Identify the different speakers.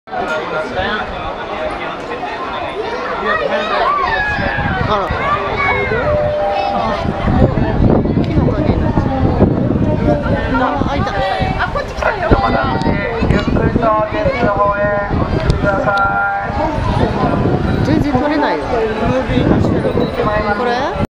Speaker 1: あら。木の陰になっちゃう。あ、開いた。あ、こっち来たよ。
Speaker 2: ゆっくりと現地の方へお進みください。
Speaker 1: 全然取れないよ。これ？